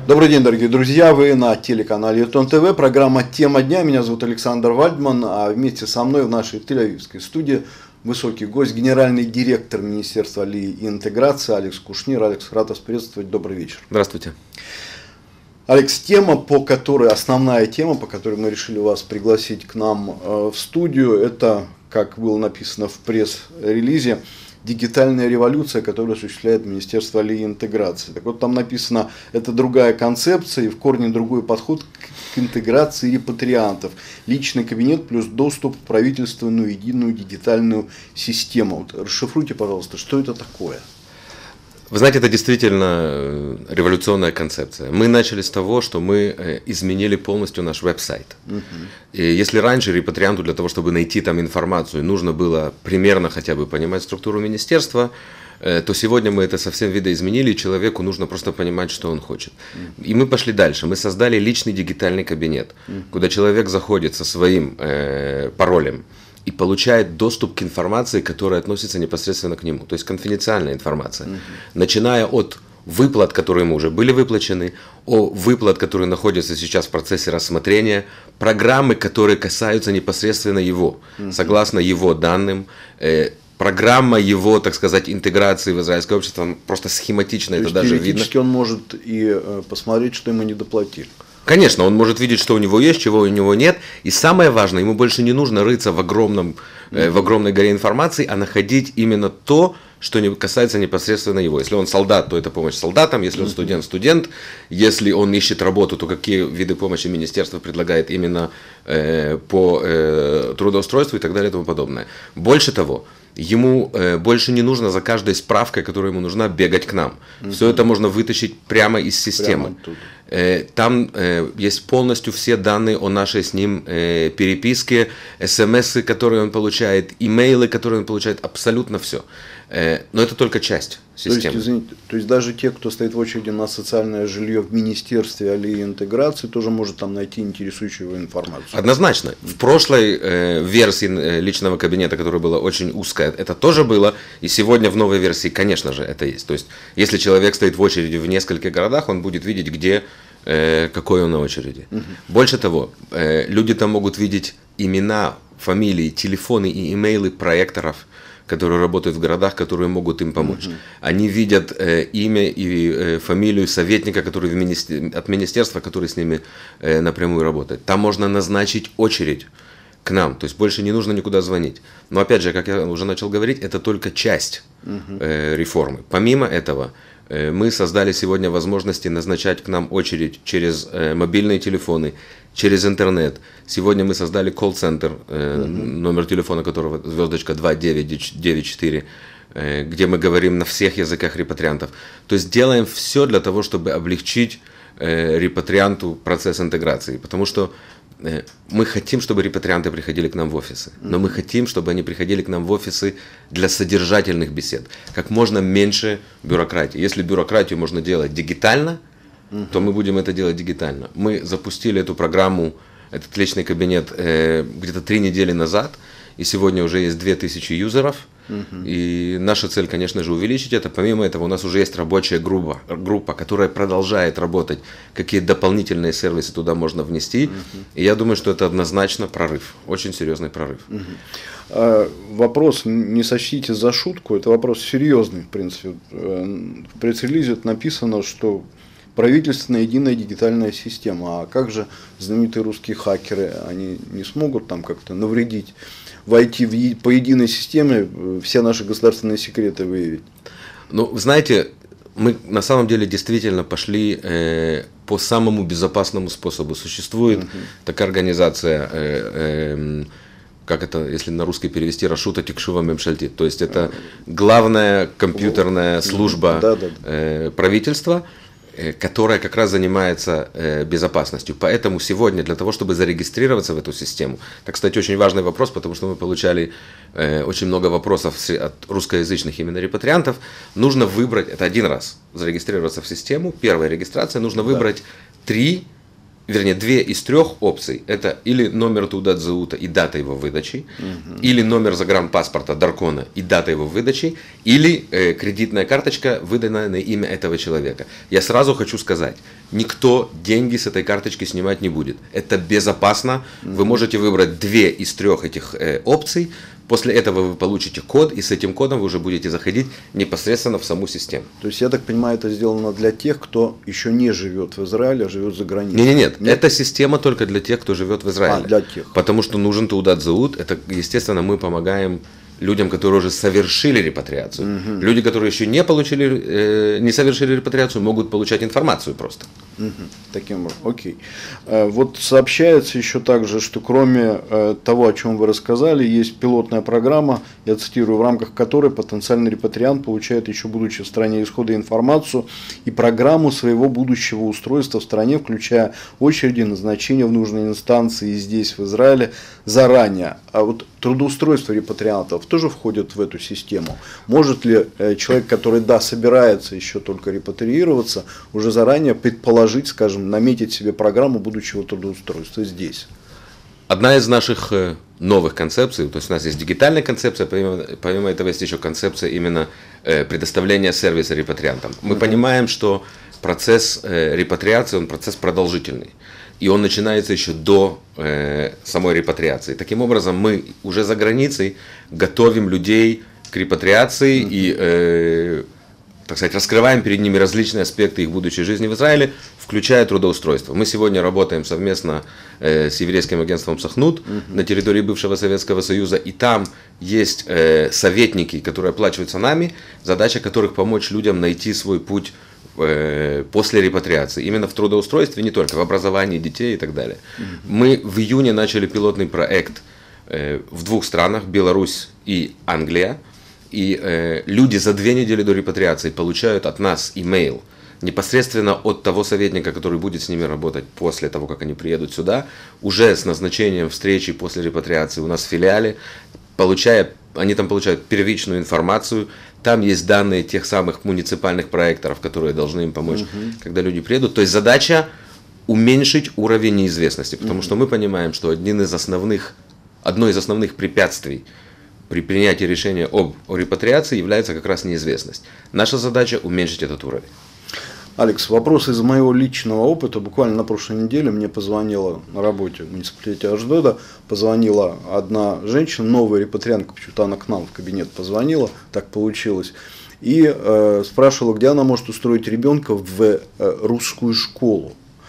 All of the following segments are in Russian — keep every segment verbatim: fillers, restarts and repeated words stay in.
Добрый день, дорогие друзья, вы на телеканале Ютон ТВ, программа «Тема дня», меня зовут Александр Вальдман, а вместе со мной в нашей тель-авивской студии высокий гость, генеральный директор Министерства Алии и интеграции Алекс Кушнир. Алекс, рад вас приветствовать, добрый вечер. Здравствуйте. Алекс, тема, по которой, основная тема, по которой мы решили вас пригласить к нам в студию, это, как было написано в пресс-релизе, дигитальная революция, которую осуществляет Министерство Алии и интеграции. Так вот, там написано, это другая концепция и в корне другой подход к интеграции репатриантов. Личный кабинет плюс доступ в правительственную единую дигитальную систему. Вот расшифруйте, пожалуйста, что это такое? Вы знаете, это действительно революционная концепция. Мы начали с того, что мы изменили полностью наш веб-сайт. Uh-huh. И если раньше репатрианту для того, чтобы найти там информацию, нужно было примерно хотя бы понимать структуру министерства, то сегодня мы это совсем видоизменили, и человеку нужно просто понимать, что он хочет. Uh-huh. И мы пошли дальше. Мы создали личный дигитальный кабинет, uh-huh. куда человек заходит со своим э, паролем и получает доступ к информации, которая относится непосредственно к нему. То есть конфиденциальная информация. Uh-huh. Начиная от выплат, которые ему уже были выплачены, о выплат, которые находятся сейчас в процессе рассмотрения, программы, которые касаются непосредственно его, uh-huh. согласно его данным, э, программа его, так сказать, интеграции в израильское общество, просто схематично. То это даже видно. Теоретически он может и э, посмотреть, что ему недоплатили. Конечно, он может видеть, что у него есть, чего у него нет. И самое важное, ему больше не нужно рыться в, огромном, э, в огромной горе информации, а находить именно то, что не касается непосредственно его. Если он солдат, то это помощь солдатам, если он студент, студент. Если он ищет работу, то какие виды помощи министерство предлагает именно э, по э, трудоустройству и так далее и тому подобное. Больше того, ему э, больше не нужно за каждой справкой, которая ему нужна, бегать к нам. Uh-huh. Все это можно вытащить прямо из системы. Э, там э, есть полностью все данные о нашей с ним э, переписке, смс, которые он получает, имейлы, которые он получает, абсолютно все. Э, но это только часть системы. То есть, извините, то есть даже те, кто стоит в очереди на социальное жилье в Министерстве Алии и интеграции, тоже может там найти интересующую его информацию. Однозначно. В прошлой э, версии э, личного кабинета, которая была очень узкая, это тоже было. И сегодня в новой версии, конечно же, это есть. То есть, если человек стоит в очереди в нескольких городах, он будет видеть, где, э, какой он на очереди. Угу. Больше того, э, люди там могут видеть имена, фамилии, телефоны и имейлы проекторов, которые работают в городах, которые могут им помочь. Uh-huh. Они видят э, имя и э, фамилию советника, который в министер... от министерства, который с ними э, напрямую работает. Там можно назначить очередь к нам, то есть больше не нужно никуда звонить. Но опять же, как я уже начал говорить, это только часть uh-huh. э, реформы. Помимо этого, э, мы создали сегодня возможности назначать к нам очередь через э, мобильные телефоны, через интернет. Сегодня мы создали колл-центр, э, uh-huh. номер телефона которого звездочка два девять девять четыре, э, где мы говорим на всех языках репатриантов. То есть делаем все для того, чтобы облегчить э, репатрианту процесс интеграции. Потому что э, мы хотим, чтобы репатрианты приходили к нам в офисы. Uh-huh. Но мы хотим, чтобы они приходили к нам в офисы для содержательных бесед. Как можно меньше бюрократии. Если бюрократию можно делать дигитально, Uh-huh. то мы будем это делать дигитально. Мы запустили эту программу, этот личный кабинет э, где-то три недели назад, и сегодня уже есть две тысячи юзеров. Uh-huh. И наша цель, конечно же, увеличить это. Помимо этого, у нас уже есть рабочая группа, группа которая продолжает работать, какие дополнительные сервисы туда можно внести. Uh-huh. И я думаю, что это однозначно прорыв, очень серьезный прорыв. Uh-huh. А, вопрос, не сочтите за шутку, это вопрос серьезный, в принципе. В пресс-релизе написано, что правительственная единая дигитальная система. А как же знаменитые русские хакеры, они не смогут там как-то навредить, войти в, по единой системе, все наши государственные секреты выявить? Ну, вы знаете, мы на самом деле действительно пошли э, по самому безопасному способу. Существует uh-huh. такая организация, э, э, как это, если на русский перевести, Рашута Тикшува Мемшальти. То есть это главная компьютерная служба э, правительства, которая как раз занимается э, безопасностью. Поэтому сегодня для того, чтобы зарегистрироваться в эту систему, это, кстати, очень важный вопрос, потому что мы получали э, очень много вопросов от русскоязычных именно репатриантов, нужно выбрать, это один раз, зарегистрироваться в систему, первая регистрация, нужно выбрать три вернее, две из трех опций, это или номер Туудат-Заута и дата его выдачи, угу. или номер загранпаспорта Даркона и дата его выдачи, или э, кредитная карточка, выданная на имя этого человека. Я сразу хочу сказать, никто деньги с этой карточки снимать не будет. Это безопасно. Угу. Вы можете выбрать две из трех этих э, опций. После этого вы получите код, и с этим кодом вы уже будете заходить непосредственно в саму систему. То есть, я так понимаю, это сделано для тех, кто еще не живет в Израиле, а живет за границей? Нет, нет, нет. Эта система только для тех, кто живет в Израиле. А, для тех. Потому что нужен Туудат-Заут. Это, естественно, мы помогаем людям, которые уже совершили репатриацию. Угу. Люди, которые еще не получили, э, не совершили репатриацию, могут получать информацию просто. Угу. Таким образом, окей. Вот сообщается еще также, что кроме того, о чем вы рассказали, есть пилотная программа, я цитирую, в рамках которой потенциальный репатриант получает, еще будучи в стране исхода, информацию и программу своего будущего устройства в стране, включая очереди, назначения в нужной инстанции и здесь, в Израиле, заранее. А вот трудоустройство репатриантов тоже входит в эту систему? Может ли человек, который, да, собирается еще только репатриироваться, уже заранее предположить, скажем, наметить себе программу будущего трудоустройства здесь? Одна из наших новых концепций, то есть у нас есть дигитальная концепция, помимо, помимо этого есть еще концепция именно предоставления сервиса репатриантам. Мы mm-hmm. понимаем, что процесс репатриации, он процесс продолжительный. И он начинается еще до э, самой репатриации. Таким образом, мы уже за границей готовим людей к репатриации mm-hmm. и, э, так сказать, раскрываем перед ними различные аспекты их будущей жизни в Израиле, включая трудоустройство. Мы сегодня работаем совместно э, с еврейским агентством Сахнут mm-hmm. на территории бывшего Советского Союза, и там есть э, советники, которые оплачиваются нами, задача которых помочь людям найти свой путь после репатриации, именно в трудоустройстве, не только в образовании детей и так далее. Mm-hmm. Мы в июне начали пилотный проект в двух странах, Беларусь и Англия, и люди за две недели до репатриации получают от нас имейл непосредственно от того советника, который будет с ними работать после того, как они приедут сюда, уже с назначением встречи после репатриации у нас в филиале, получая, они там получают первичную информацию. Там есть данные тех самых муниципальных проекторов, которые должны им помочь, uh-huh. когда люди приедут. То есть задача уменьшить уровень неизвестности, потому uh-huh. что мы понимаем, что один из основных, одно из основных препятствий при принятии решения об о репатриации является как раз неизвестность. Наша задача уменьшить этот уровень. Алекс, вопрос из моего личного опыта. Буквально на прошлой неделе мне позвонила на работе в муниципалитете Ашдода, позвонила одна женщина, новая репатриантка, почему-то она к нам в кабинет позвонила, так получилось, и э, спрашивала, где она может устроить ребенка в э, русскую школу.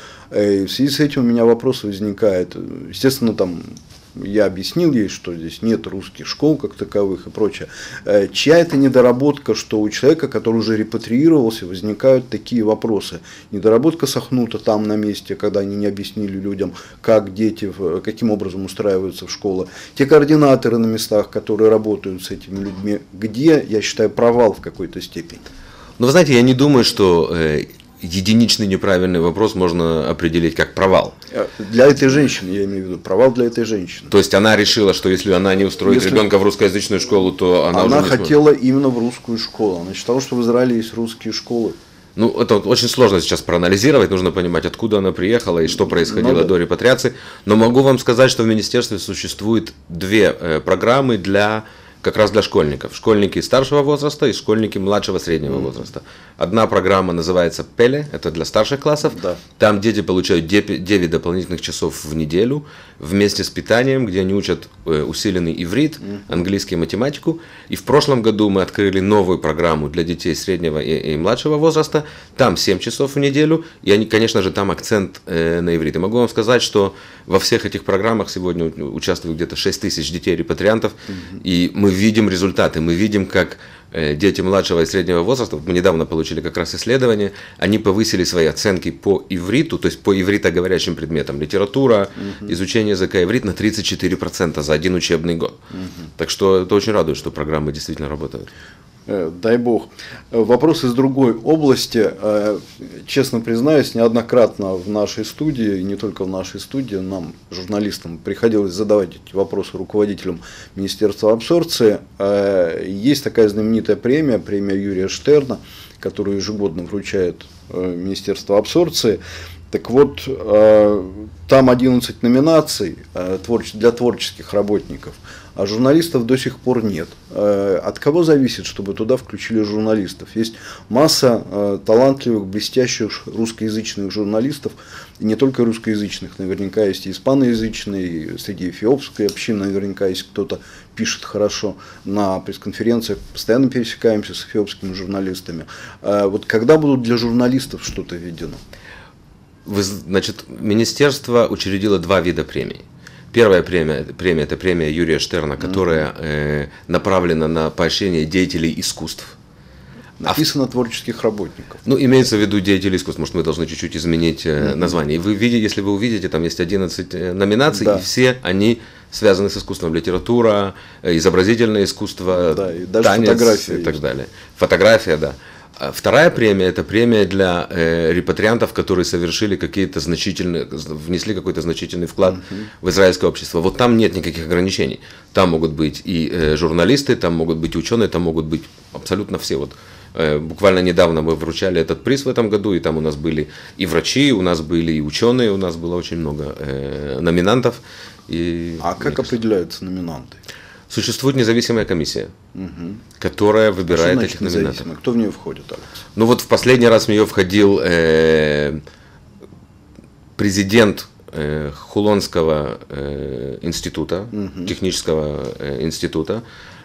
И в связи с этим у меня вопрос возникает. Естественно, там я объяснил ей, что здесь нет русских школ как таковых и прочее. Чья это недоработка, что у человека, который уже репатриировался, возникают такие вопросы? Недоработка Сахнута там на месте, когда они не объяснили людям, как дети, каким образом устраиваются в школы. Те координаторы на местах, которые работают с этими людьми, где, я считаю, провал в какой-то степени. Ну, вы знаете, я не думаю, что единичный неправильный вопрос можно определить как провал. Для этой женщины, я имею в виду, провал для этой женщины. То есть она решила, что если она не устроит если... ребенка в русскоязычную школу, то она, она уже не хотела сможет. Именно в русскую школу. Она считала, что в Израиле есть русские школы. Ну, это очень сложно сейчас проанализировать, нужно понимать, откуда она приехала и что происходило ну, да. до репатриации. Но могу вам сказать, что в министерстве существует две э, программы для как раз для школьников. Школьники старшего возраста и школьники младшего среднего mm-hmm. возраста. Одна программа называется Пеле, это для старших классов. Да. Там дети получают девять дополнительных часов в неделю вместе с питанием, где они учат усиленный иврит, mm-hmm. английский, математику. И в прошлом году мы открыли новую программу для детей среднего и, и младшего возраста. Там семь часов в неделю, и они, конечно же, там акцент э, на иврит. И могу вам сказать, что во всех этих программах сегодня участвуют где-то шесть тысяч детей-репатриантов, mm-hmm. и мы видим результаты, мы видим, как э, дети младшего и среднего возраста, мы недавно получили как раз исследование, они повысили свои оценки по ивриту, то есть по ивритоговорящим предметам, литература, угу. изучение языка иврит на тридцать четыре процента за один учебный год. Угу. Так что это очень радует, что программы действительно работают. Дай бог. Вопрос из другой области. Честно признаюсь, неоднократно в нашей студии, и не только в нашей студии, нам, журналистам, приходилось задавать эти вопросы руководителям Министерства абсорбции. Есть такая знаменитая премия, премия Юрия Штерна, которую ежегодно вручает Министерство абсорбции. Так вот, э, там одиннадцать номинаций э, творче- для творческих работников, а журналистов до сих пор нет. Э, от кого зависит, чтобы туда включили журналистов? Есть масса э, талантливых, блестящих русскоязычных журналистов, и не только русскоязычных, наверняка есть и испаноязычные, и среди эфиопской общины наверняка есть кто-то пишет хорошо. На пресс-конференциях постоянно пересекаемся с эфиопскими журналистами. Э, вот когда будут для журналистов что-то введено? Вы, значит, министерство учредило два вида премий. Первая премия, премия это премия Юрия Штерна, которая э, направлена на поощрение деятелей искусств. Написано а, творческих работников. Ну, имеется в виду деятелей искусств, может, мы должны чуть-чуть изменить э, mm-hmm. название. И вы видите, если вы увидите, там есть одиннадцать номинаций, да. И все они связаны с искусством. Литература, изобразительное искусство, да, и даже танец и так есть. Далее. Фотография, да. Вторая премия – это премия для э, репатриантов, которые совершили какие-то значительные, внесли какой-то значительный вклад uh-huh. в израильское общество. Вот там нет никаких ограничений. Там могут быть и э, журналисты, там могут быть и ученые, там могут быть абсолютно все. Вот, э, буквально недавно мы вручали этот приз в этом году, и там у нас были и врачи, у нас были и ученые, у нас было очень много э, номинантов. И, а как кажется, определяются номинанты? Существует независимая комиссия, угу. которая выбирает этих номинантов. Кто в нее входит, Алекс? Ну вот в последний раз в нее входил э, президент э, Хулонского э, института, угу. технического э, института,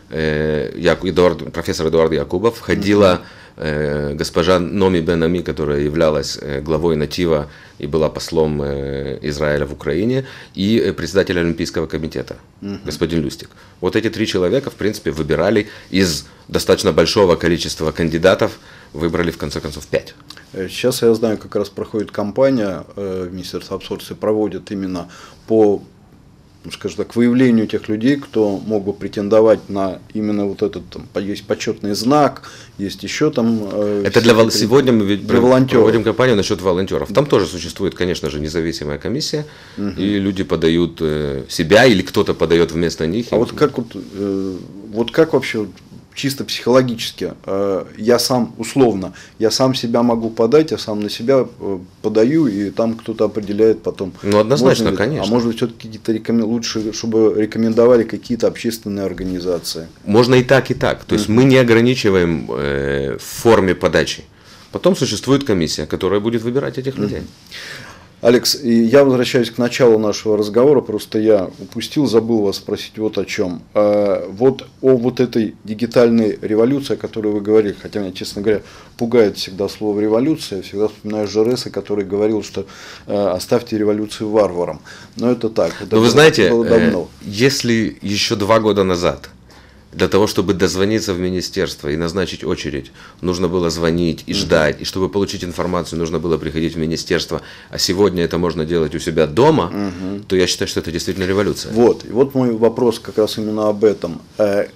э, Яку, Эдуард, профессор Эдуард Якубов, входила угу. э, госпожа Номи Бен-Ами, которая являлась э, главой Натива и была послом э, Израиля в Украине, и э, председатель Олимпийского комитета, угу. господин Люстик. Вот эти три человека, в принципе, выбирали из достаточно большого количества кандидатов, выбрали в конце концов пять. Сейчас, я знаю, как раз проходит кампания, э, Министерство абсорбции проводит именно по, ну, скажем так, выявлению тех людей, кто мог бы претендовать на именно вот этот, там, есть почетный знак, есть еще там… Э, Это для вол... Сегодня мы ведь для проводим кампанию насчет волонтеров. Там тоже существует, конечно же, независимая комиссия, угу. и люди подают э, себя или кто-то подает вместо них. А вот как, вот, э, вот как вообще… Чисто психологически, я сам условно, я сам себя могу подать, я сам на себя подаю, и там кто-то определяет потом. Ну, однозначно, ли, конечно. А может быть, все-таки какие-то рекомен... лучше, чтобы рекомендовали какие-то общественные организации. Можно и так, и так. То есть mm-hmm. мы не ограничиваем э, в форме подачи. Потом существует комиссия, которая будет выбирать этих людей. Mm-hmm. Алекс, я возвращаюсь к началу нашего разговора, просто я упустил, забыл вас спросить вот о чем. Вот о вот этой дигитальной революции, о которой вы говорили, хотя меня, честно говоря, пугает всегда слово революция, я всегда вспоминаю Жереса, который говорил, что оставьте революцию варварам. Но это так, это Но вы было, знаете, было давно. Если еще два года назад для того, чтобы дозвониться в министерство и назначить очередь, нужно было звонить и ждать, uh-huh. и чтобы получить информацию, нужно было приходить в министерство, а сегодня это можно делать у себя дома, uh-huh. то я считаю, что это действительно революция. Вот, и вот мой вопрос как раз именно об этом.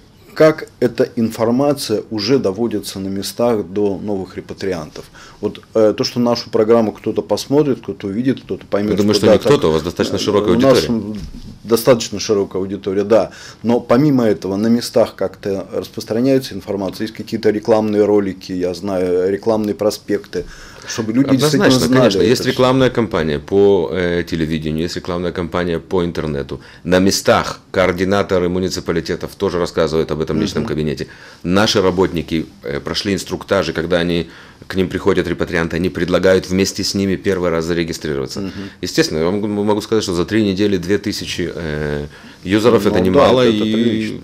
Как эта информация уже доводится на местах до новых репатриантов? Вот э, то, что нашу программу кто-то посмотрит, кто-то увидит, кто-то поймет. Я думаю, что, что да, не кто-то, у вас достаточно широкая аудитория. У нас достаточно широкая аудитория, да. Но помимо этого, на местах как-то распространяется информация, есть какие-то рекламные ролики, я знаю, рекламные проспекты, чтобы люди Однозначно, действительно знали. Конечно, есть все. Рекламная кампания по э, телевидению, есть рекламная кампания по интернету. На местах координаторы муниципалитетов тоже рассказывают об этом в личном uh-huh. кабинете. Наши работники э, прошли инструктажи, когда они к ним приходят репатрианты, они предлагают вместе с ними первый раз зарегистрироваться. Uh-huh. Естественно, я могу сказать, что за три недели две тысячи э, юзеров ну, это немало, да, это и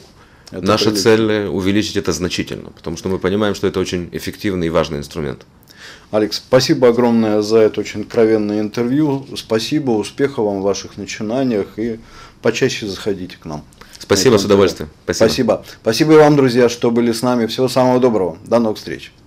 это наша прилично. Цель увеличить это значительно, потому что мы понимаем, что это очень эффективный и важный инструмент. Алекс, спасибо огромное за это очень откровенное интервью. Спасибо, успехов вам в ваших начинаниях и почаще заходите к нам. Спасибо, с удовольствием. Спасибо. Спасибо. Спасибо и вам, друзья, что были с нами. Всего самого доброго. До новых встреч.